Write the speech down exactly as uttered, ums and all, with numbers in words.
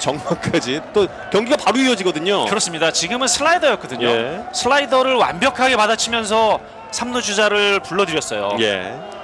정막까지 또 경기가 바로 이어지거든요. 그렇습니다. 지금은 슬라이더였거든요. 예. 슬라이더를 완벽하게 받아치면서 삼 루 주자를 불러들였어요. 예.